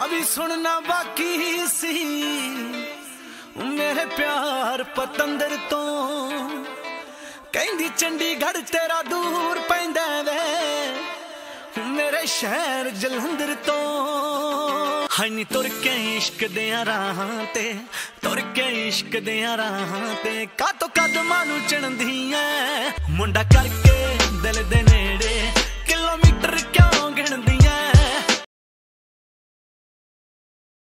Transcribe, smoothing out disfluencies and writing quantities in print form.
अभी सुनना बाकी सी मेरे प्यार पतंदर तो कहंदी चंडीगढ़ तेरा दूर पैंदा वे मेरे शहर जलंधर तो हनी तुर के इश्क दिया राहां ते तुर के इश्क दिया राहां ते का तो कदमां नूं चढ़दी ऐ मुंडा करके दिल दे ने